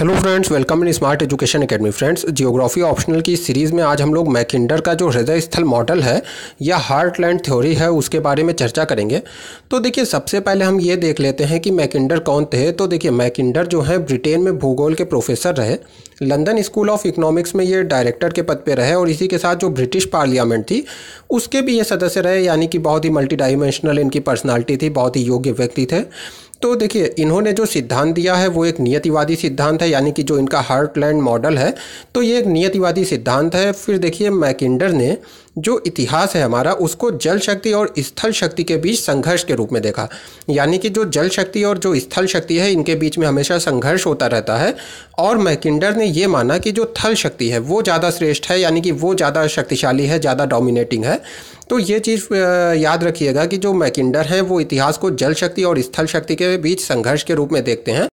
Hello friends, welcome in smart education academy. Friends, geography optional की series में आज हम लोग मैकिंडर का जो हृदय स्थल मॉडल है या हार्टलैंड थ्योरी है उसके बारे में चर्चा करेंगे। तो देखिए, सबसे पहले हम ये देख लेते हैं कि मैकिंडर कौन थे। तो देखिए, मैकिंडर जो है ब्रिटेन में भूगोल के प्रोफेसर रहे, लंदन स्कूल ऑफ इकोनॉमिक्स में ये डायरेक्टर के पद पे रहे और इसी के साथ जो ब्रिटिश पार्लियामेंट थी उसके भी ये सदस्य रहे, यानी कि बहुत ही मल्टी डायमेंशनल इनकी पर्सनालिटी थी, बहुत ही योग्य व्यक्ति थे। तो देखिए, इन्होंने जो सिद्धांत दिया है वो एक नियतिवादी सिद्धांत है, यानी कि जो इनका हार्टलैंड मॉडल है तो ये एक नियतिवादी सिद्धांत है। फिर देखिए, मैकिंडर ने जो इतिहास है हमारा उसको जल शक्ति और स्थल शक्ति के बीच संघर्ष के रूप में देखा, यानी कि जो जल शक्ति और जो स्थल शक्ति है इनके बीच में हमेशा संघर्ष होता रहता है। और मैकिंडर ने ये माना कि जो थल शक्ति है वो ज़्यादा श्रेष्ठ है, यानी कि वो ज़्यादा शक्तिशाली है, ज़्यादा डोमिनेटिंग है। तो ये चीज़ याद रखिएगा कि जो मैकिंडर हैं वो इतिहास को जल शक्ति और स्थल शक्ति के बीच संघर्ष के रूप में देखते हैं।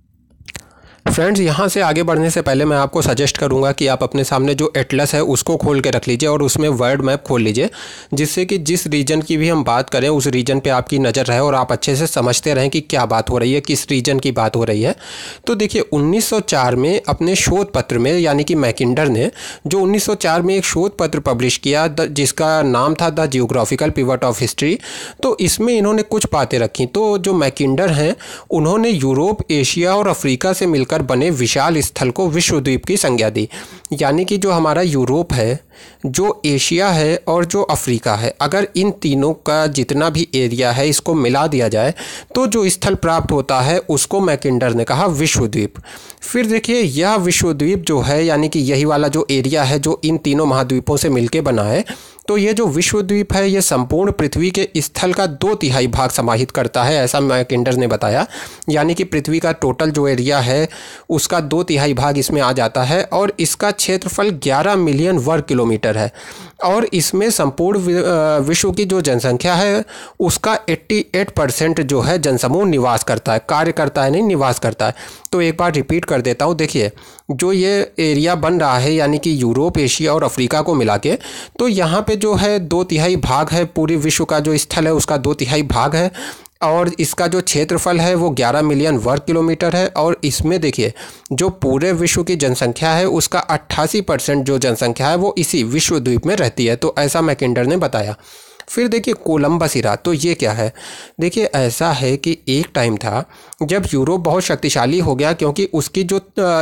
फ्रेंड्स, यहाँ से आगे बढ़ने से पहले मैं आपको सजेस्ट करूँगा कि आप अपने सामने जो एटलस है उसको खोल के रख लीजिए और उसमें वर्ल्ड मैप खोल लीजिए, जिससे कि जिस रीजन की भी हम बात करें उस रीजन पे आपकी नज़र रहे और आप अच्छे से समझते रहें कि क्या बात हो रही है, किस रीजन की बात हो रही है। तो देखिए, 1904 में अपने शोध पत्र में, यानी कि मैकिंडर ने जो 1904 में एक शोध पत्र पब्लिश किया जिसका नाम था the geographical pivot of history, तो इसमें इन्होंने कुछ बातें रखी। तो जो मैकिंडर हैं उन्होंने यूरोप, एशिया और अफ्रीका से मिलकर बने विशाल स्थल को विश्व द्वीप की संज्ञा दी, यानी कि जो हमारा यूरोप है, जो एशिया है और जो अफ्रीका है, अगर इन तीनों का जितना भी एरिया है इसको मिला दिया जाए तो जो स्थल प्राप्त होता है उसको मैकिंडर ने कहा विश्व द्वीप। फिर देखिए, यह विश्व द्वीप जो है, यानी कि यही वाला जो एरिया है जो इन तीनों महाद्वीपों से मिलके बना है, तो ये जो विश्व द्वीप है ये संपूर्ण पृथ्वी के स्थल का 2/3 भाग समाहित करता है, ऐसा मैकिंडर ने बताया। यानी कि पृथ्वी का टोटल जो एरिया है उसका 2/3 भाग इसमें आ जाता है और इसका क्षेत्रफल 11 मिलियन वर्ग किलोमीटर है और इसमें संपूर्ण विश्व की जो जनसंख्या है उसका 88% जो है जनसमूह निवास करता है, कार्य करता है नहीं, निवास करता है। तो एक बार रिपीट कर देता हूँ। देखिए, जो ये एरिया बन रहा है यानी कि यूरोप, एशिया और अफ्रीका को मिला के, तो यहाँ पे जो है 2/3 भाग है, पूरे विश्व का जो स्थल है उसका 2/3 भाग है और इसका जो क्षेत्रफल है वो 11 मिलियन वर्ग किलोमीटर है। और इसमें देखिए, जो पूरे विश्व की जनसंख्या है उसका 88% जो जनसंख्या है वो इसी विश्व द्वीप में रहती है। तो ऐसा मैकिंडर ने बताया। फिर देखिए, कोलंबस इरा, तो ये क्या है? देखिए, ऐसा है कि एक टाइम था जब यूरोप बहुत शक्तिशाली हो गया, क्योंकि उसकी जो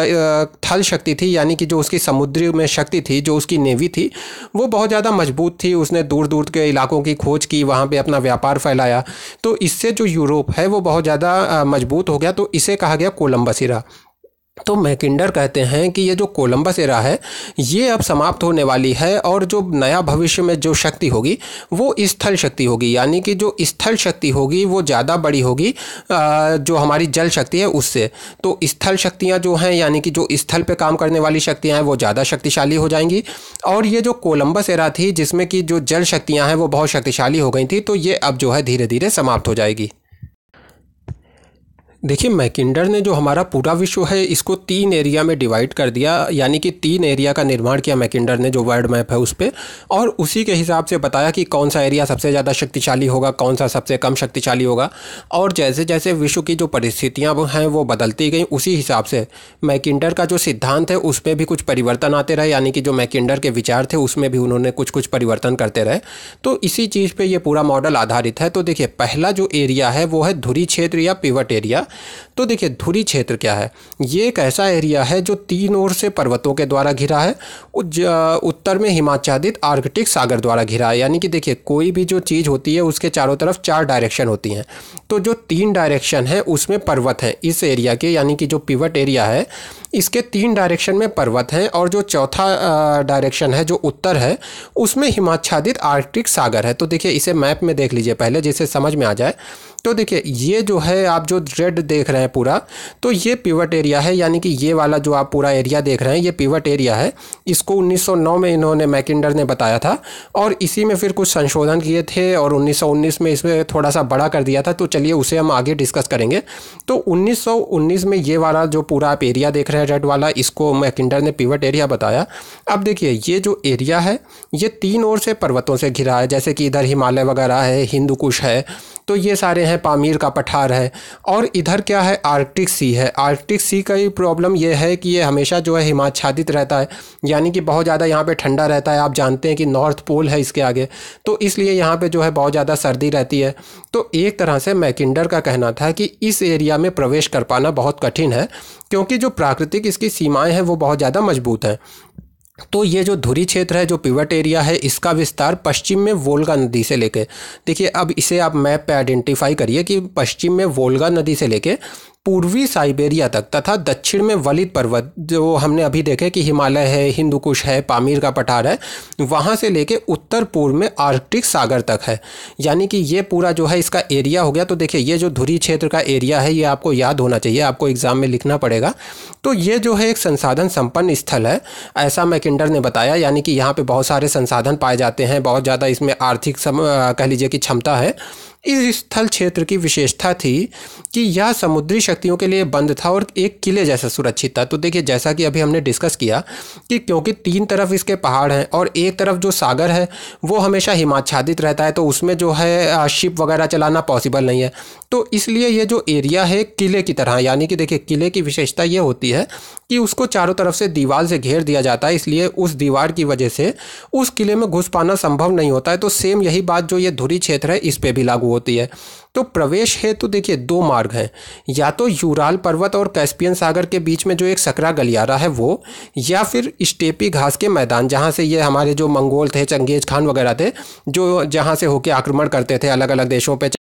थल शक्ति थी, यानी कि जो उसकी समुद्री में शक्ति थी, जो उसकी नेवी थी वो बहुत ज़्यादा मजबूत थी। उसने दूर दूर के इलाकों की खोज की, वहाँ पे अपना व्यापार फैलाया, तो इससे जो यूरोप है वो बहुत ज़्यादा मजबूत हो गया। तो इसे कहा गया कोलंबस इरा। तो मैकिंडर कहते हैं कि ये जो कोलंबस एरा है ये अब समाप्त होने वाली है और जो नया भविष्य में जो शक्ति होगी वो स्थल शक्ति होगी, यानी कि जो स्थल शक्ति होगी वो ज़्यादा बड़ी होगी जो हमारी जल शक्ति है उससे। तो स्थल शक्तियाँ जो हैं, यानी कि जो स्थल पे काम करने वाली शक्तियाँ हैं वो ज़्यादा शक्तिशाली हो जाएंगी और ये जो कोलंबस एरा थी जिसमें कि जो जल शक्तियाँ हैं वो बहुत शक्तिशाली हो गई थी, तो ये अब जो है धीरे धीरे समाप्त हो जाएगी। देखिए, मैकिंडर ने जो हमारा पूरा विश्व है इसको 3 एरिया में डिवाइड कर दिया, यानी कि 3 एरिया का निर्माण किया मैकिंडर ने जो वर्ल्ड मैप है उस पर, और उसी के हिसाब से बताया कि कौन सा एरिया सबसे ज़्यादा शक्तिशाली होगा, कौन सा सबसे कम शक्तिशाली होगा। और जैसे जैसे विश्व की जो परिस्थितियाँ हैं वो बदलती गई, उसी हिसाब से मैकिंडर का जो सिद्धांत है उसमें भी कुछ परिवर्तन आते रहे, यानी कि जो मैकिंडर के विचार थे उसमें भी उन्होंने कुछ कुछ परिवर्तन करते रहे। तो इसी चीज़ पर ये पूरा मॉडल आधारित है। तो देखिए, पहला जो एरिया है वो है धुरी क्षेत्र या पिवट एरिया। तो देखिए, धुरी क्षेत्र क्या है? ये एक ऐसा एरिया है जो 3 ओर से पर्वतों के द्वारा घिरा है, उत्तर में हिमाच्छादित आर्कटिक सागर द्वारा घिरा है। यानी कि देखिए, कोई भी जो चीज़ होती है उसके चारों तरफ 4 डायरेक्शन होती हैं, तो जो 3 डायरेक्शन है उसमें पर्वत है इस एरिया के, यानी कि जो पिवट एरिया है इसके 3 डायरेक्शन में पर्वत हैं और जो चौथा डायरेक्शन है जो उत्तर है उसमें हिमाच्छादित आर्कटिक सागर है। तो देखिए, इसे मैप में देख लीजिए पहले जिससे समझ में आ जाए। तो देखिए, ये जो है आप जो रेड देख रहे हैं पूरा, तो ये पिवट एरिया है, यानी कि ये वाला जो आप पूरा एरिया देख रहे हैं ये पिवट एरिया है। इसको 1909 में इन्होंने मैकिंडर ने बताया था और इसी में फिर कुछ संशोधन किए थे और 1919 में इसमें थोड़ा सा बड़ा कर दिया था। तो चलिए उसे हम आगे डिस्कस करेंगे। तो 1919 में ये वाला जो पूरा आप एरिया देख रहे हैं रेड वाला, इसको मैकिंडर ने पिवट एरिया बताया। अब देखिए, ये जो एरिया है ये 3 ओर से पर्वतों से घिरा है, जैसे कि इधर हिमालय वगैरह है, हिंदू कुश है, तो ये सारे हैं है पामीर का पठार है, और इधर क्या है आर्कटिक सी है। आर्कटिक सी का ही प्रॉब्लम ये है कि ये हमेशा जो है हिमाच्छादित रहता है, यानी कि बहुत ज़्यादा यहाँ पे ठंडा रहता है। आप जानते हैं कि नॉर्थ पोल है इसके आगे, तो इसलिए यहाँ पे जो है बहुत ज़्यादा सर्दी रहती है। तो एक तरह से मैकिंडर का कहना था कि इस एरिया में प्रवेश कर पाना बहुत कठिन है, क्योंकि जो प्राकृतिक इसकी सीमाएं हैं वो बहुत ज़्यादा मजबूत हैं। तो ये जो धुरी क्षेत्र है, जो पिवट एरिया है, इसका विस्तार पश्चिम में वोल्गा नदी से लेके, देखिए अब इसे आप मैप पे आइडेंटिफाई करिए कि पश्चिम में वोल्गा नदी से लेके पूर्वी साइबेरिया तक तथा दक्षिण में वलित पर्वत, जो हमने अभी देखे कि हिमालय है, हिंदू कुश है, पामीर का पठार है, वहाँ से लेके उत्तर पूर्व में आर्कटिक सागर तक है। यानी कि ये पूरा जो है इसका एरिया हो गया। तो देखिए ये जो धुरी क्षेत्र का एरिया है ये आपको याद होना चाहिए, आपको एग्जाम में लिखना पड़ेगा। तो ये जो है एक संसाधन संपन्न स्थल है, ऐसा मैकिंडर ने बताया। यानी कि यहाँ पे बहुत सारे संसाधन पाए जाते हैं, बहुत ज़्यादा इसमें आर्थिक कह लीजिए कि क्षमता है। इस स्थल क्षेत्र की विशेषता थी कि यह समुद्री शक्तियों के लिए बंद था और एक किले जैसा सुरक्षित था। तो देखिए जैसा कि अभी हमने डिस्कस किया कि क्योंकि तीन तरफ इसके पहाड़ हैं और एक तरफ जो सागर है वो हमेशा हिमाच्छादित रहता है, तो उसमें जो है शिप वगैरह चलाना पॉसिबल नहीं है। तो इसलिए ये जो एरिया है किले की तरह, यानी कि देखिए किले की विशेषता ये होती है कि उसको चारों तरफ से दीवार से घेर दिया जाता है, इसलिए उस दीवार की वजह से उस किले में घुस पाना संभव नहीं होता है। तो सेम यही बात जो ये धुरी क्षेत्र है इस पे भी लागू होती है। तो प्रवेश हेतु देखिए दो मार्ग हैं, या तो यूराल पर्वत और कैस्पियन सागर के बीच में जो एक सकरा गलियारा है वो, या फिर स्टेपी घास के मैदान, जहाँ से ये हमारे जो मंगोल थे, चंगेज खान वगैरह थे, जो जहाँ से होके आक्रमण करते थे अलग अलग देशों पे।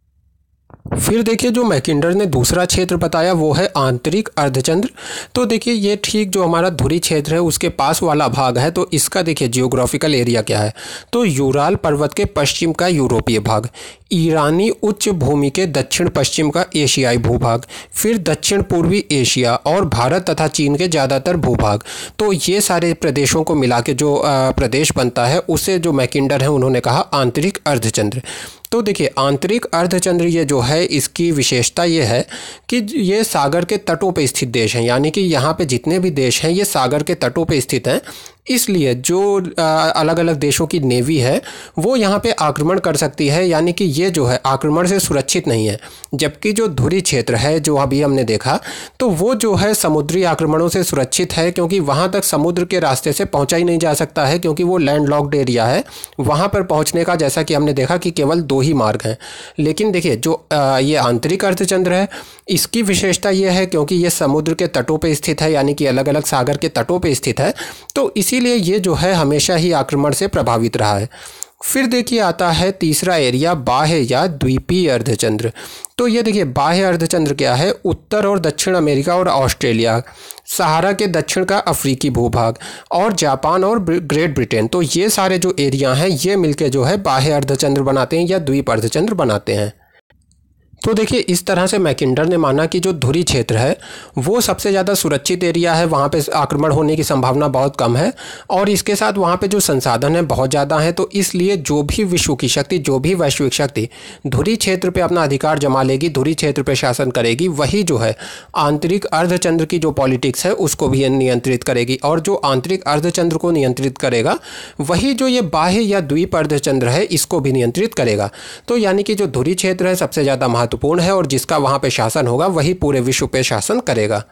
फिर देखिए जो मैकिंडर ने दूसरा क्षेत्र बताया वो है आंतरिक अर्धचंद्र। तो देखिए ये ठीक जो हमारा धुरी क्षेत्र है उसके पास वाला भाग है। तो इसका देखिए जियोग्राफिकल एरिया क्या है, तो यूराल पर्वत के पश्चिम का यूरोपीय भाग, ईरानी उच्च भूमि के दक्षिण पश्चिम का एशियाई भूभाग, फिर दक्षिण पूर्वी एशिया और भारत तथा चीन के ज़्यादातर भूभाग। तो ये सारे प्रदेशों को मिला के जो प्रदेश बनता है उसे जो मैकिंडर है उन्होंने कहा आंतरिक अर्धचंद्र। तो देखिए आंतरिक अर्धचंद्र ये जो है इसकी विशेषता ये है कि ये सागर के तटों पे स्थित देश हैं, यानी कि यहाँ पे जितने भी देश हैं ये सागर के तटों पे स्थित हैं। इसलिए जो अलग अलग देशों की नेवी है वो यहाँ पे आक्रमण कर सकती है, यानी कि ये जो है आक्रमण से सुरक्षित नहीं है। जबकि जो धुरी क्षेत्र है जो अभी हमने देखा तो वो जो है समुद्री आक्रमणों से सुरक्षित है, क्योंकि वहाँ तक समुद्र के रास्ते से पहुँचा ही नहीं जा सकता है, क्योंकि वो लैंड लॉक्ड एरिया है। वहाँ पर पहुँचने का जैसा कि हमने देखा कि केवल दो ही मार्ग हैं। लेकिन देखिए जो ये आंतरिक अर्धचंद्र है इसकी विशेषता ये है क्योंकि ये समुद्र के तटों पे स्थित है, यानी कि अलग अलग सागर के तटों पे स्थित है, तो इसीलिए ये जो है हमेशा ही आक्रमण से प्रभावित रहा है। फिर देखिए आता है तीसरा एरिया बाह्य या द्वीपीय अर्धचंद्र। तो ये देखिए बाह्य अर्धचंद्र क्या है, उत्तर और दक्षिण अमेरिका और ऑस्ट्रेलिया, सहारा के दक्षिण का अफ्रीकी भूभाग और जापान और ग्रेट ब्रिटेन, तो ये सारे जो एरिया हैं ये मिलके जो है बाह्य अर्धचंद्र बनाते हैं या द्वीप अर्धचंद्र बनाते हैं। तो देखिए इस तरह से मैकिंडर ने माना कि जो धुरी क्षेत्र है वो सबसे ज़्यादा सुरक्षित एरिया है, वहाँ पे आक्रमण होने की संभावना बहुत कम है और इसके साथ वहाँ पे जो संसाधन है बहुत ज़्यादा है। तो इसलिए जो भी विश्व की शक्ति, जो भी वैश्विक शक्ति धुरी क्षेत्र पे अपना अधिकार जमा लेगी, धुरी क्षेत्र पे शासन करेगी, वही जो है आंतरिक अर्धचंद्र की जो पॉलिटिक्स है उसको भी नियंत्रित करेगी। और जो आंतरिक अर्धचंद्र को नियंत्रित करेगा वही जो ये बाह्य या द्वीप अर्धचंद्र है इसको भी नियंत्रित करेगा। तो यानी कि जो धुरी क्षेत्र है सबसे ज़्यादा महत्वपूर्ण है और जिसका वहाँ पे शासन होगा वही पूरे विश्व पे शासन करेगा।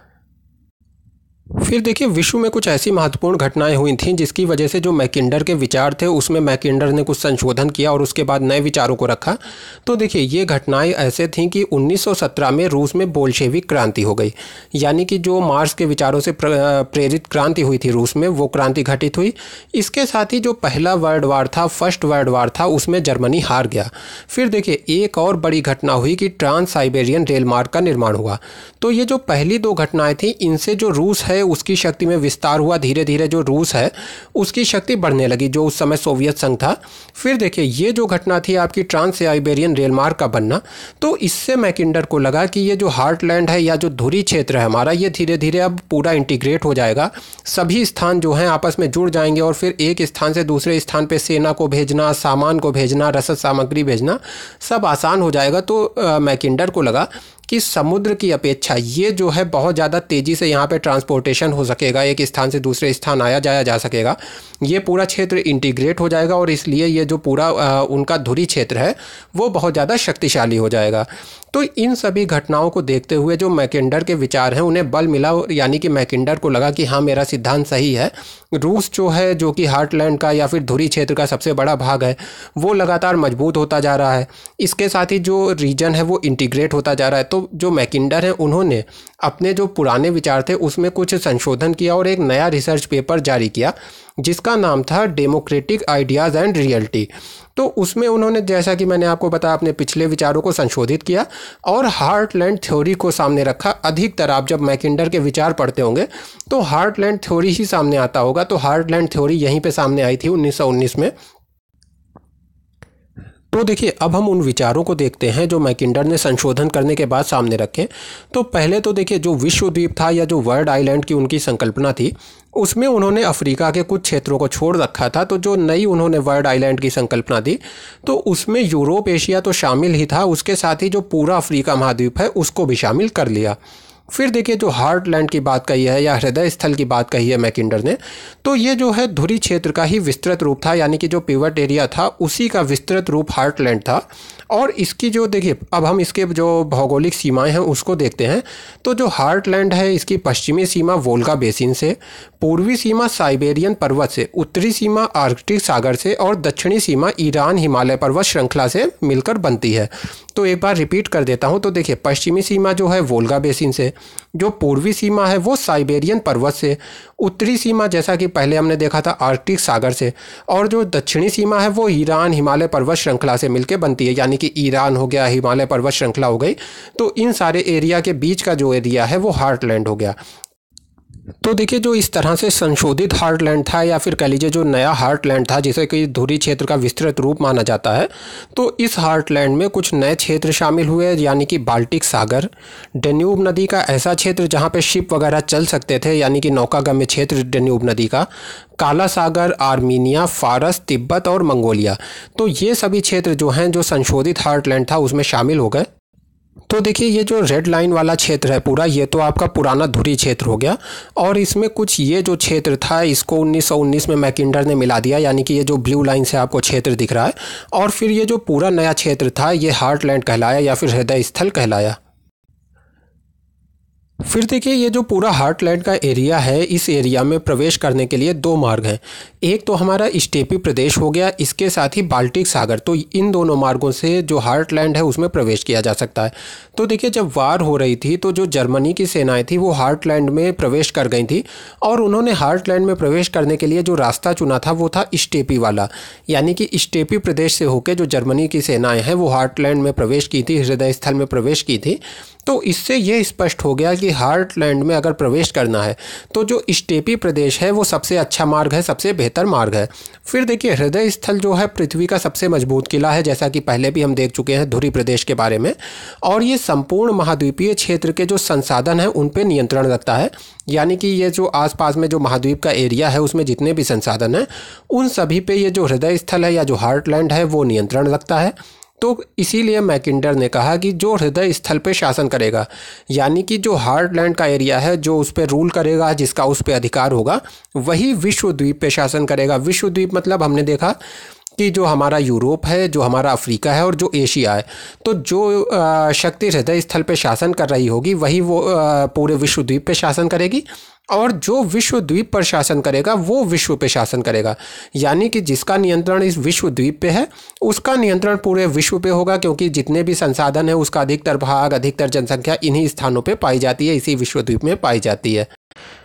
फिर देखिए विश्व में कुछ ऐसी महत्वपूर्ण घटनाएं हुई थीं जिसकी वजह से जो मैकिंडर के विचार थे उसमें मैकिंडर ने कुछ संशोधन किया और उसके बाद नए विचारों को रखा। तो देखिए ये घटनाएं ऐसे थीं कि 1917 में रूस में बोल्शेविक क्रांति हो गई, यानी कि जो मार्क्स के विचारों से प्रेरित क्रांति हुई थी रूस में, वो क्रांति घटित हुई। इसके साथ ही जो पहला वर्ल्ड वार था, फर्स्ट वर्ल्ड वार था, उसमें जर्मनी हार गया। फिर देखिए एक और बड़ी घटना हुई कि ट्रांस साइबेरियन रेल मार्ग का निर्माण हुआ। तो ये जो पहली दो घटनाएं थी इनसे जो रूस है उसकी शक्ति में विस्तार हुआ, धीरे धीरे जो रूस है उसकी शक्ति बढ़ने लगी, जो उस समय सोवियत संघ था। फिर देखिए ये जो घटना थी आपकी ट्रांस साइबेरियन रेल मार्ग का बनना, तो इससे मैकिंडर को लगा कि ये जो हार्टलैंड है या जो धुरी क्षेत्र है हमारा, ये धीरे धीरे अब पूरा इंटीग्रेट हो जाएगा, सभी स्थान जो हैं आपस में जुड़ जाएंगे और फिर एक स्थान से दूसरे स्थान पे सेना को भेजना, सामान को भेजना, रसद सामग्री भेजना सब आसान हो जाएगा। तो मैकिंडर को लगा कि समुद्र की अपेक्षा ये जो है बहुत ज़्यादा तेज़ी से यहाँ पे ट्रांसपोर्टेशन हो सकेगा, एक स्थान से दूसरे स्थान आया जाया जा सकेगा, ये पूरा क्षेत्र इंटीग्रेट हो जाएगा और इसलिए ये जो पूरा उनका धुरी क्षेत्र है वो बहुत ज़्यादा शक्तिशाली हो जाएगा। तो इन सभी घटनाओं को देखते हुए जो मैकिंडर के विचार हैं उन्हें बल मिला, यानी कि मैकिंडर को लगा कि हाँ मेरा सिद्धांत सही है। रूस जो है, जो कि हार्टलैंड का या फिर धुरी क्षेत्र का सबसे बड़ा भाग है, वो लगातार मजबूत होता जा रहा है, इसके साथ ही जो रीजन है वो इंटीग्रेट होता जा रहा है। तो जो मैकिंडर है उन्होंने अपने जो पुराने विचार थे उसमें कुछ संशोधन किया और एक नया रिसर्च पेपर जारी किया जिसका नाम था डेमोक्रेटिक आइडियाज़ एंड रियलिटी। तो उसमें उन्होंने, जैसा कि मैंने आपको बताया, अपने पिछले विचारों को संशोधित किया और हार्टलैंड थ्योरी को सामने रखा। अधिकतर आप जब मैकिंडर के विचार पढ़ते होंगे तो हार्टलैंड थ्योरी ही सामने आता होगा। तो हार्टलैंड थ्योरी यहीं पे सामने आई थी 1919 में। तो देखिए, अब हम उन विचारों को देखते हैं जो मैकिंडर ने संशोधन करने के बाद सामने रखे। तो पहले तो देखिए, जो विश्व द्वीप था या जो वर्ल्ड आइलैंड की उनकी संकल्पना थी, उसमें उन्होंने अफ्रीका के कुछ क्षेत्रों को छोड़ रखा था। तो जो नई उन्होंने वर्ल्ड आइलैंड की संकल्पना दी तो उसमें यूरोप, एशिया तो शामिल ही था, उसके साथ ही जो पूरा अफ्रीका महाद्वीप है उसको भी शामिल कर लिया। फिर देखिए, जो हार्टलैंड की बात कही है या हृदय स्थल की बात कही है मैकिंडर ने, तो ये जो है धुरी क्षेत्र का ही विस्तृत रूप था, यानी कि जो पिवट एरिया था उसी का विस्तृत रूप हार्टलैंड था। और इसकी जो, देखिए अब हम इसके जो भौगोलिक सीमाएं हैं उसको देखते हैं। तो जो हार्टलैंड है इसकी पश्चिमी सीमा वोल्गा बेसिन से, पूर्वी सीमा साइबेरियन पर्वत से, उत्तरी सीमा आर्कटिक सागर से और दक्षिणी सीमा ईरान हिमालय पर्वत श्रृंखला से मिलकर बनती है। तो एक बार रिपीट कर देता हूँ। तो देखिए, पश्चिमी सीमा जो है वोल्गा बेसिन से, जो पूर्वी सीमा है वो साइबेरियन पर्वत से, उत्तरी सीमा जैसा कि पहले हमने देखा था आर्कटिक सागर से, और जो दक्षिणी सीमा है वो ईरान हिमालय पर्वत श्रृंखला से मिलकर बनती है, यानी कि ईरान हो गया, हिमालय पर्वत श्रृंखला हो गई। तो इन सारे एरिया के बीच का जो एरिया है वो हार्टलैंड हो गया। तो देखिए, जो इस तरह से संशोधित हार्टलैंड था या फिर कह लीजिए जो नया हार्टलैंड था जिसे कि धुरी क्षेत्र का विस्तृत रूप माना जाता है, तो इस हार्टलैंड में कुछ नए क्षेत्र शामिल हुए, यानी कि बाल्टिक सागर, डेन्यूब नदी का ऐसा क्षेत्र जहां पे शिप वगैरह चल सकते थे, यानी कि नौकागम्य क्षेत्र डेन्यूब नदी का, काला सागर, आर्मीनिया, फारस, तिब्बत और मंगोलिया। तो ये सभी क्षेत्र जो हैं, जो संशोधित हार्टलैंड था उसमें शामिल हो गए। तो देखिए, ये जो रेड लाइन वाला क्षेत्र है पूरा, ये तो आपका पुराना धुरी क्षेत्र हो गया। और इसमें कुछ ये जो क्षेत्र था इसको 1919 में मैकिंडर ने मिला दिया, यानी कि ये जो ब्लू लाइन से आपको क्षेत्र दिख रहा है। और फिर ये जो पूरा नया क्षेत्र था ये हार्टलैंड कहलाया या फिर हृदय स्थल कहलाया। फिर देखिए, ये जो पूरा हार्टलैंड का एरिया है, इस एरिया में प्रवेश करने के लिए दो मार्ग हैं। एक तो हमारा स्टेपी प्रदेश हो गया, इसके साथ ही बाल्टिक सागर। तो इन दोनों मार्गों से जो हार्टलैंड है उसमें प्रवेश किया जा सकता है। तो देखिए, जब वार हो रही थी तो जो जर्मनी की सेनाएं थी वो हार्टलैंड में प्रवेश कर गई थी, और उन्होंने हार्टलैंड में प्रवेश करने के लिए जो रास्ता चुना था वो था स्टेपी वाला, यानी कि स्टेपी प्रदेश से होकर जो जर्मनी की सेनाएं हैं वो हार्टलैंड में प्रवेश की थी, हृदय स्थल में प्रवेश की थी। तो इससे ये स्पष्ट हो गया कि हार्टलैंड में अगर प्रवेश करना है तो जो स्टेपी प्रदेश है वो सबसे अच्छा मार्ग है, सबसे बेहतर मार्ग है। फिर देखिए, हृदय स्थल जो है पृथ्वी का सबसे मजबूत किला है, जैसा कि पहले भी हम देख चुके हैं धुरी प्रदेश के बारे में। और ये संपूर्ण महाद्वीपीय क्षेत्र के जो संसाधन हैं उन पर नियंत्रण रखता है, यानी कि ये जो आसपास में जो महाद्वीप का एरिया है उसमें जितने भी संसाधन हैं उन सभी पे ये जो हृदय स्थल है या जो हार्टलैंड है वो नियंत्रण रखता है। तो इसीलिए मैकिंडर ने कहा कि जो हृदय स्थल पे शासन करेगा, यानी कि जो हार्टलैंड का एरिया है जो उस पर रूल करेगा, जिसका उस पर अधिकार होगा, वही विश्व द्वीप पे शासन करेगा। विश्व द्वीप मतलब हमने देखा कि जो हमारा यूरोप है, जो हमारा अफ्रीका है और जो एशिया है, तो जो शक्ति हृदय स्थल पे शासन कर रही होगी वही वो पूरे विश्व द्वीप पे शासन करेगी, और जो विश्व द्वीप पर शासन करेगा वो विश्व पे शासन करेगा। यानी कि जिसका नियंत्रण इस विश्व द्वीप पे है उसका नियंत्रण पूरे विश्व पे होगा, क्योंकि जितने भी संसाधन है उसका अधिकतर भाग, अधिकतर जनसंख्या इन्हीं स्थानों पे पाई जाती है, इसी विश्व द्वीप में पाई जाती है।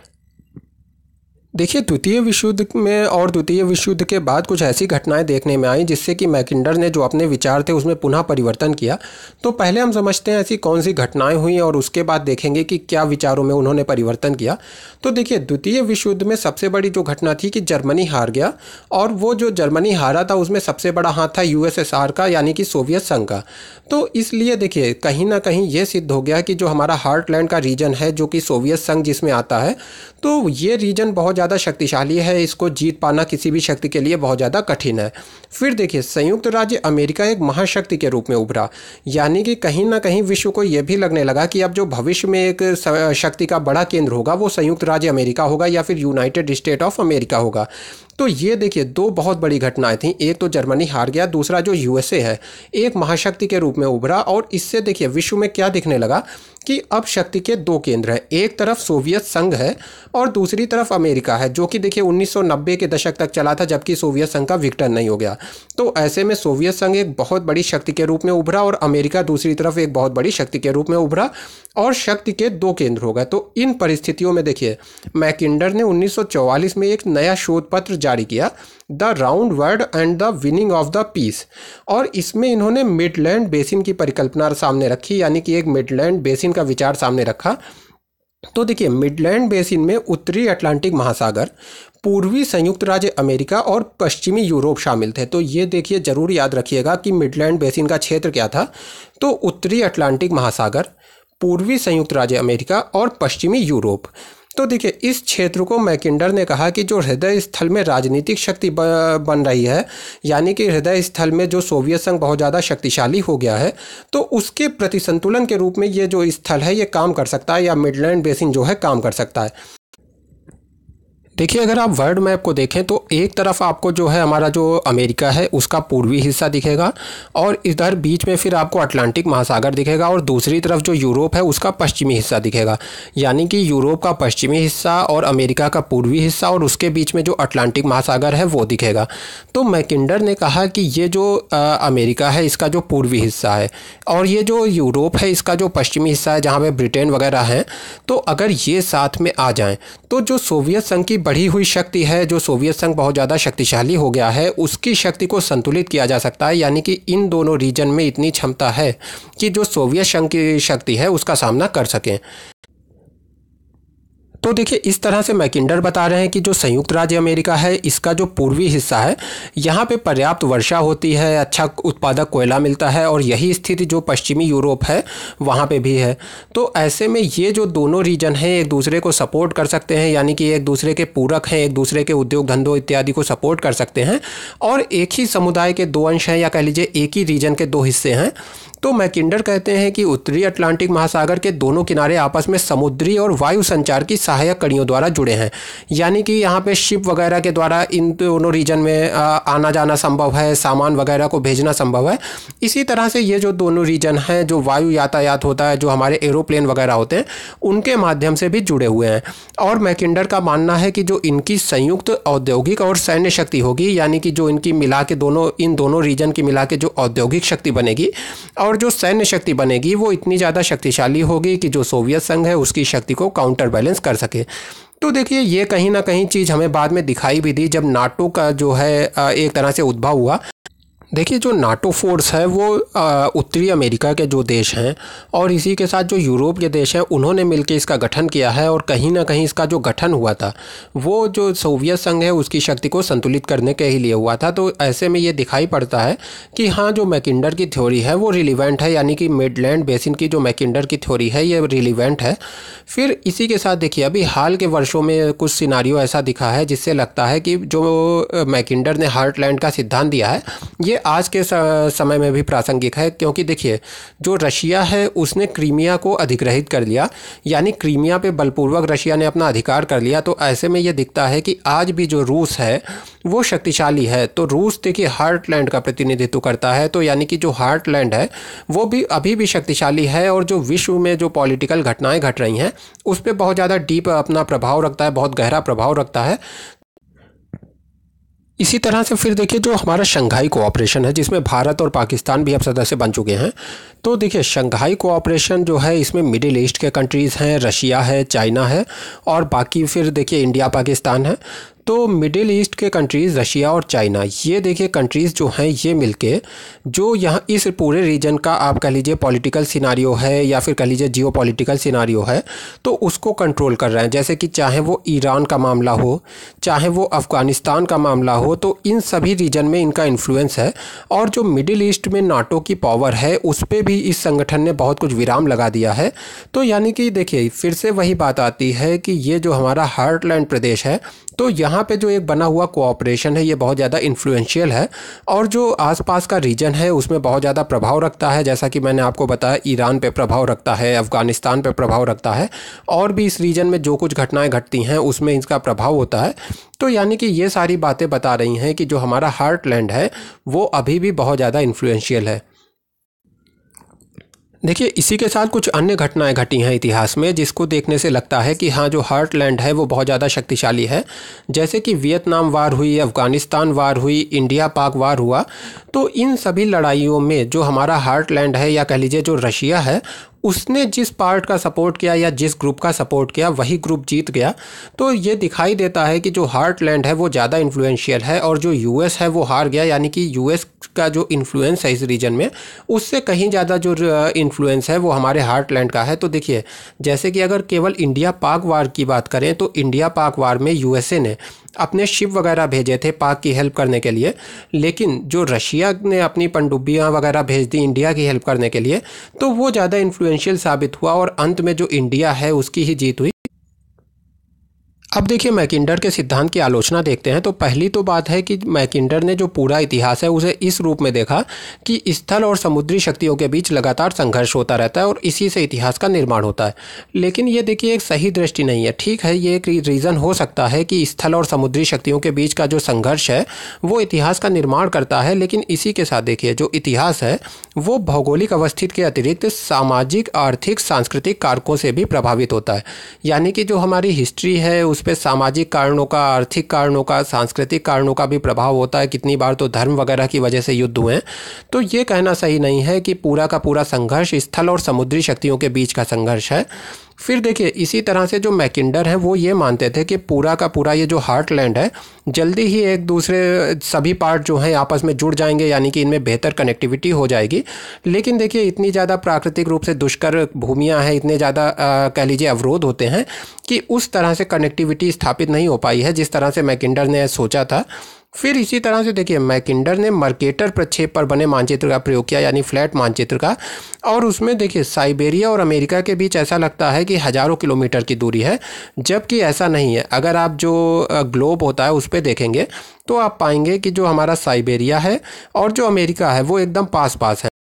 देखिए, द्वितीय विश्व युद्ध में और द्वितीय विश्व युद्ध के बाद कुछ ऐसी घटनाएं देखने में आई जिससे कि मैकिंडर ने जो अपने विचार थे उसमें पुनः परिवर्तन किया। तो पहले हम समझते हैं ऐसी कौन सी घटनाएं हुई और उसके बाद देखेंगे कि क्या विचारों में उन्होंने परिवर्तन किया। तो देखिए, द्वितीय विश्व युद्ध में सबसे बड़ी जो घटना थी कि जर्मनी हार गया, और वो जो जर्मनी हारा था उसमें सबसे बड़ा हाथ था यूएसएसआर का, यानी कि सोवियत संघ का। तो इसलिए देखिए, कहीं ना कहीं ये सिद्ध हो गया कि जो हमारा हार्टलैंड का रीजन है जो कि सोवियत संघ जिसमें आता है, तो ये रीजन बहुत ज़्यादा ज़्यादा शक्तिशाली है, इसको जीत पाना किसी भी शक्ति के लिए बहुत ज़्यादा कठिन है। फिर देखिए संयुक्त राज्य अमेरिका एक महाशक्ति के रूप में उभरा, यानी कि कहीं ना कहीं विश्व को यह भी लगने लगा कि अब जो भविष्य में एक शक्ति का बड़ा केंद्र होगा वो संयुक्त राज्य अमेरिका होगा या फिर यूनाइटेड स्टेट ऑफ अमेरिका होगा। तो ये देखिए दो बहुत बड़ी घटनाएं थीं, एक तो जर्मनी हार गया, दूसरा जो यूएसए है एक महाशक्ति के रूप में उभरा। और इससे देखिए विश्व में क्या दिखने लगा कि अब शक्ति के दो केंद्र हैं, एक तरफ सोवियत संघ है और दूसरी तरफ अमेरिका है, जो कि देखिए 1990 के दशक तक चला था जबकि सोवियत संघ का विघटन नहीं हो गया। तो ऐसे में सोवियत संघ एक बहुत बड़ी शक्ति के रूप में उभरा और अमेरिका दूसरी तरफ एक बहुत बड़ी शक्ति के रूप में उभरा और शक्ति के दो केंद्र हो गए। तो इन परिस्थितियों में देखिए मैकिंडर ने 1944 में एक नया शोध पत्र जारी किया, the round world and the winning of the peace. और इसमें इन्होंने मिडलैंड बेसिन की परिकल्पना सामने रखी, यानी कि एक मिडलैंड बेसिन का विचार सामने रखा। तो देखिए मिडलैंड बेसिन में उत्तरी अटलांटिक महासागर, पूर्वी संयुक्त राज्य अमेरिका और पश्चिमी यूरोप शामिल थे। तो ये देखिए जरूर याद रखिएगा कि मिडलैंड बेसिन का क्षेत्र क्या था। तो उत्तरी अटलांटिक महासागर, पूर्वी संयुक्त राज्य अमेरिका और पश्चिमी यूरोप। तो देखिए इस क्षेत्र को मैकिंडर ने कहा कि जो हृदय स्थल में राजनीतिक शक्ति बन रही है, यानी कि हृदय स्थल में जो सोवियत संघ बहुत ज़्यादा शक्तिशाली हो गया है, तो उसके प्रतिसंतुलन के रूप में ये जो स्थल है ये काम कर सकता है, या मिडलैंड बेसिन जो है काम कर सकता है। देखिए अगर आप वर्ल्ड मैप को देखें तो एक तरफ आपको जो है हमारा जो अमेरिका है उसका पूर्वी हिस्सा दिखेगा और इधर बीच में फिर आपको अटलांटिक महासागर दिखेगा और दूसरी तरफ जो यूरोप है उसका पश्चिमी हिस्सा दिखेगा, यानी कि यूरोप का पश्चिमी हिस्सा और अमेरिका का पूर्वी हिस्सा और उसके बीच में जो अटलांटिक महासागर है वो दिखेगा। तो मैकिंडर ने कहा कि ये जो अमेरिका है इसका जो पूर्वी हिस्सा है और ये जो यूरोप है इसका जो पश्चिमी हिस्सा है जहाँ पे ब्रिटेन वगैरह हैं, तो अगर ये साथ में आ जाएँ तो जो सोवियत संघ की बढ़ी हुई शक्ति है, जो सोवियत संघ बहुत ज़्यादा शक्तिशाली हो गया है, उसकी शक्ति को संतुलित किया जा सकता है। यानी कि इन दोनों रीजन में इतनी क्षमता है कि जो सोवियत संघ की शक्ति है उसका सामना कर सकें। तो देखिए इस तरह से मैकिंडर बता रहे हैं कि जो संयुक्त राज्य अमेरिका है इसका जो पूर्वी हिस्सा है यहाँ पे पर्याप्त वर्षा होती है, अच्छा उत्पादक कोयला मिलता है और यही स्थिति जो पश्चिमी यूरोप है वहाँ पे भी है। तो ऐसे में ये जो दोनों रीजन हैं एक दूसरे को सपोर्ट कर सकते हैं, यानी कि एक दूसरे के पूरक हैं, एक दूसरे के उद्योग धंधों इत्यादि को सपोर्ट कर सकते हैं और एक ही समुदाय के दो अंश हैं या कह लीजिए एक ही रीजन के दो हिस्से हैं। तो मैकिंडर कहते हैं कि उत्तरी अटलांटिक महासागर के दोनों किनारे आपस में समुद्री और वायु संचार की सहायक कड़ियों द्वारा जुड़े हैं, यानी कि यहाँ पे शिप वगैरह के द्वारा इन दोनों रीजन में आना जाना संभव है, सामान वगैरह को भेजना संभव है। इसी तरह से ये जो दोनों रीजन हैं जो वायु यातायात होता है, जो हमारे एरोप्लेन वगैरह होते हैं उनके माध्यम से भी जुड़े हुए हैं। और मैकिंडर का मानना है कि जो इनकी संयुक्त औद्योगिक और सैन्य शक्ति होगी, यानी कि जो इनकी मिला के इन दोनों रीजन की मिला के जो औद्योगिक शक्ति बनेगी और जो सैन्य शक्ति बनेगी वो इतनी ज़्यादा शक्तिशाली होगी कि जो सोवियत संघ है उसकी शक्ति को काउंटर बैलेंस कर सके। तो देखिए ये कहीं ना कहीं चीज़ हमें बाद में दिखाई भी दी जब नाटो का जो है एक तरह से उद्भव हुआ। देखिए जो नाटो फोर्स है वो उत्तरी अमेरिका के जो देश हैं और इसी के साथ जो यूरोप के देश हैं उन्होंने मिलकर इसका गठन किया है और कहीं ना कहीं इसका जो गठन हुआ था वो जो सोवियत संघ है उसकी शक्ति को संतुलित करने के ही लिए हुआ था। तो ऐसे में ये दिखाई पड़ता है कि हाँ जो मैकिंडर की थ्योरी है वो रिलीवेंट है, यानी कि मिडलैंड बेसिन की जो मैकिंडर की थ्योरी है ये रिलीवेंट है। फिर इसी के साथ देखिए अभी हाल के वर्षों में कुछ सिनारियो ऐसा दिखा है जिससे लगता है कि जो मैकिंडर ने हार्टलैंड का सिद्धांत दिया है ये आज के समय में भी प्रासंगिक है, क्योंकि देखिए जो रशिया है उसने क्रीमिया को अधिग्रहित कर लिया, यानी क्रीमिया पे बलपूर्वक रशिया ने अपना अधिकार कर लिया। तो ऐसे में ये दिखता है कि आज भी जो रूस है वो शक्तिशाली है। तो रूस देखिए हार्टलैंड का प्रतिनिधित्व करता है, तो यानी कि जो हार्टलैंड है वो भी अभी भी शक्तिशाली है और जो विश्व में जो पॉलिटिकल घटनाएं घट रही हैं उस पर बहुत ज़्यादा डीप अपना प्रभाव रखता है, बहुत गहरा प्रभाव रखता है। इसी तरह से फिर देखिए जो हमारा शंघाई कोऑपरेशन है जिसमें भारत और पाकिस्तान भी अब सदस्य बन चुके हैं। तो देखिए शंघाई कोऑपरेशन जो है इसमें मिडिल ईस्ट के कंट्रीज़ हैं, रशिया है, चाइना है और बाकी फिर देखिए इंडिया पाकिस्तान है। तो मिडिल ईस्ट के कंट्रीज़ रशिया और चाइना, ये देखिए कंट्रीज़ जो हैं ये मिलके जो यहाँ इस पूरे रीजन का आप कह लीजिए पॉलिटिकल सिनारियो है या फिर कह लीजिए जियो पॉलिटिकल सिनारियो है, तो उसको कंट्रोल कर रहे हैं। जैसे कि चाहे वो ईरान का मामला हो, चाहे वो अफ़गानिस्तान का मामला हो, तो इन सभी रीजन में इनका इन्फ्लुएंस है। और जो मिडिल ईस्ट में नाटो की पावर है उस पर भी इस संगठन ने बहुत कुछ विराम लगा दिया है। तो यानी कि देखिए फिर से वही बात आती है कि ये जो हमारा हार्टलैंड प्रदेश है, तो यहाँ पे जो एक बना हुआ कोऑपरेशन है ये बहुत ज़्यादा इन्फ्लुएंशियल है और जो आसपास का रीजन है उसमें बहुत ज़्यादा प्रभाव रखता है। जैसा कि मैंने आपको बताया, ईरान पे प्रभाव रखता है, अफ़गानिस्तान पे प्रभाव रखता है, और भी इस रीजन में जो कुछ घटनाएं घटती हैं उसमें इसका प्रभाव होता है। तो यानी कि ये सारी बातें बता रही हैं कि जो हमारा हार्टलैंड है वो अभी भी बहुत ज़्यादा इन्फ्लुएंशियल है। देखिए इसी के साथ कुछ अन्य घटनाएं घटी हैं इतिहास में जिसको देखने से लगता है कि हाँ, जो हार्टलैंड है वो बहुत ज़्यादा शक्तिशाली है। जैसे कि वियतनाम वार हुई, अफ़गानिस्तान वार हुई, इंडिया पाक वार हुआ। तो इन सभी लड़ाइयों में जो हमारा हार्टलैंड है या कह लीजिए जो रशिया है, उसने जिस पार्ट का सपोर्ट किया या जिस ग्रुप का सपोर्ट किया वही ग्रुप जीत गया। तो ये दिखाई देता है कि जो हार्टलैंड है वो ज़्यादा इन्फ्लुएंशियल है और जो यूएस है वो हार गया। यानी कि यूएस का जो इन्फ्लुएंस है इस रीजन में उससे कहीं ज़्यादा जो इन्फ्लुएंस है वो हमारे हार्टलैंड का है। तो देखिए जैसे कि अगर केवल इंडिया पाक वार की बात करें तो इंडिया पाक वार में यूएसए ने अपने शिप वगैरह भेजे थे पाक की हेल्प करने के लिए, लेकिन जो रशिया ने अपनी पनडुब्बियाँ वगैरह भेज दी इंडिया की हेल्प करने के लिए, तो वो ज़्यादा इन्फ्लुएंशियल साबित हुआ और अंत में जो इंडिया है उसकी ही जीत हुई। अब देखिए मैकिंडर के सिद्धांत की आलोचना देखते हैं। तो पहली तो बात है कि मैकिंडर ने जो पूरा इतिहास है उसे इस रूप में देखा कि स्थल और समुद्री शक्तियों के बीच लगातार संघर्ष होता रहता है और इसी से इतिहास का निर्माण होता है। लेकिन ये देखिए एक सही दृष्टि नहीं है। ठीक है, ये एक रीज़न हो सकता है कि स्थल और समुद्री शक्तियों के बीच का जो संघर्ष है वो इतिहास का निर्माण करता है, लेकिन इसी के साथ देखिए जो इतिहास है वो भौगोलिक अवस्थित के अतिरिक्त सामाजिक, आर्थिक, सांस्कृतिक कारकों से भी प्रभावित होता है। यानी कि जो हमारी हिस्ट्री है उस पे सामाजिक कारणों का, आर्थिक कारणों का, सांस्कृतिक कारणों का भी प्रभाव होता है। कितनी बार तो धर्म वगैरह की वजह से युद्ध हुए हैं। तो ये कहना सही नहीं है कि पूरा का पूरा संघर्ष स्थल और समुद्री शक्तियों के बीच का संघर्ष है। फिर देखिए इसी तरह से जो मैकिंडर हैं वो ये मानते थे कि पूरा का पूरा ये जो हार्टलैंड है जल्दी ही एक दूसरे सभी पार्ट जो हैं आपस में जुड़ जाएंगे, यानी कि इनमें बेहतर कनेक्टिविटी हो जाएगी। लेकिन देखिए इतनी ज़्यादा प्राकृतिक रूप से दुष्कर भूमियाँ हैं, इतने ज़्यादा कह लीजिए अवरोध होते हैं कि उस तरह से कनेक्टिविटी स्थापित नहीं हो पाई है जिस तरह से मैकिंडर ने सोचा था। फिर इसी तरह से देखिए मैकिंडर ने मर्केटर प्रक्षेप पर बने मानचित्र का प्रयोग किया, यानी फ्लैट मानचित्र का, और उसमें देखिए साइबेरिया और अमेरिका के बीच ऐसा लगता है कि हज़ारों किलोमीटर की दूरी है, जबकि ऐसा नहीं है। अगर आप जो ग्लोब होता है उस पर देखेंगे तो आप पाएंगे कि जो हमारा साइबेरिया है और जो अमेरिका है वो एकदम पास पास है।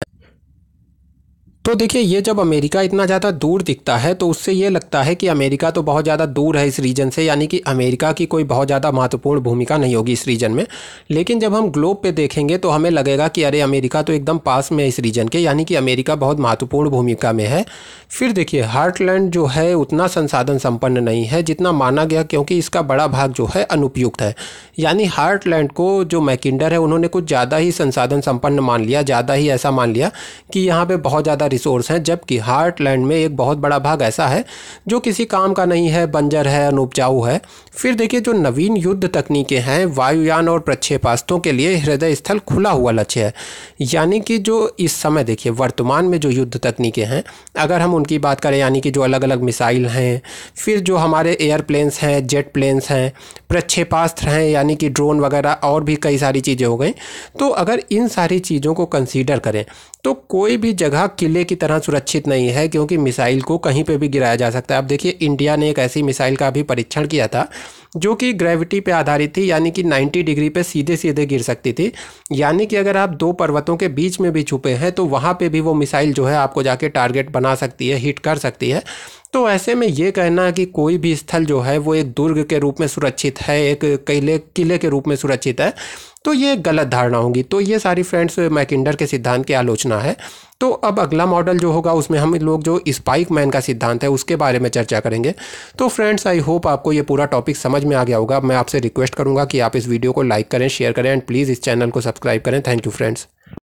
तो देखिए ये जब अमेरिका इतना ज़्यादा दूर दिखता है तो उससे ये लगता है कि अमेरिका तो बहुत ज़्यादा दूर है इस रीजन से, यानी कि अमेरिका की कोई बहुत ज़्यादा महत्वपूर्ण भूमिका नहीं होगी इस रीजन में। लेकिन जब हम ग्लोब पे देखेंगे तो हमें लगेगा कि अरे अमेरिका तो एकदम पास में है इस रीजन के, यानी कि अमेरिका बहुत महत्वपूर्ण भूमिका में है। फिर देखिए हार्टलैंड जो है उतना संसाधन संपन्न नहीं है जितना माना गया, क्योंकि इसका बड़ा भाग जो है अनुपयुक्त है। यानी हार्टलैंड को जो मैकिंडर है उन्होंने कुछ ज़्यादा ही संसाधन संपन्न मान लिया, ज़्यादा ही ऐसा मान लिया कि यहाँ पे बहुत ज़्यादा रिसोर्स हैं, जबकि हार्टलैंड में एक बहुत बड़ा भाग ऐसा है जो किसी काम का नहीं है, बंजर है, अनुपजाऊ है। फिर देखिए जो नवीन युद्ध तकनीकें हैं, वायुयान और प्रक्षेपास्त्रों के लिए हृदय स्थल खुला हुआ लक्ष्य है। यानी कि जो इस समय देखिए वर्तमान में जो युद्ध तकनीकें हैं अगर हम उनकी बात करें, यानी कि जो अलग अलग मिसाइल हैं, फिर जो हमारे एयरप्लेन्स हैं, जेट प्लेन्स हैं, प्रक्षेपास्त्र हैं यानी कि ड्रोन वगैरह, और भी कई सारी चीज़ें हो गई। तो अगर इन सारी चीज़ों को कंसीडर करें तो कोई भी जगह किले की तरह सुरक्षित नहीं है, क्योंकि मिसाइल को कहीं पे भी गिराया जा सकता है। अब देखिए इंडिया ने एक ऐसी मिसाइल का भी परीक्षण किया था जो कि ग्रेविटी पे आधारित थी, यानी कि 90 डिग्री पे सीधे सीधे गिर सकती थी। यानी कि अगर आप दो पर्वतों के बीच में भी छुपे हैं तो वहाँ पे भी वो मिसाइल जो है आपको जाके टारगेट बना सकती है, हिट कर सकती है। तो ऐसे में ये कहना कि कोई भी स्थल जो है वो एक दुर्ग के रूप में सुरक्षित है, एक किले के रूप में सुरक्षित है, तो ये गलत धारणा होगी। तो ये सारी फ्रेंड्स मैकिंडर के सिद्धांत की आलोचना है। तो अब अगला मॉडल जो होगा उसमें हम लोग जो स्पाइक मैन का सिद्धांत है उसके बारे में चर्चा करेंगे। तो फ्रेंड्स आई होप आपको ये पूरा टॉपिक समझ में आ गया होगा। मैं आपसे रिक्वेस्ट करूंगा कि आप इस वीडियो को लाइक करें, शेयर करें एंड प्लीज़ इस चैनल को सब्सक्राइब करें। Thank you friends.